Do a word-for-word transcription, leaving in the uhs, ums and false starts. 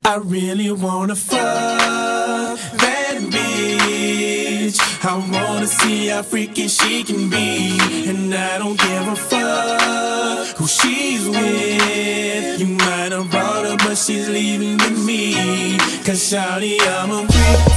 I really wanna fuck that bitch. I wanna see how freaky she can be. And I don't give a fuck who she's with. You might have brought her, but she's leaving with me. Cause shawty, I'm a freak.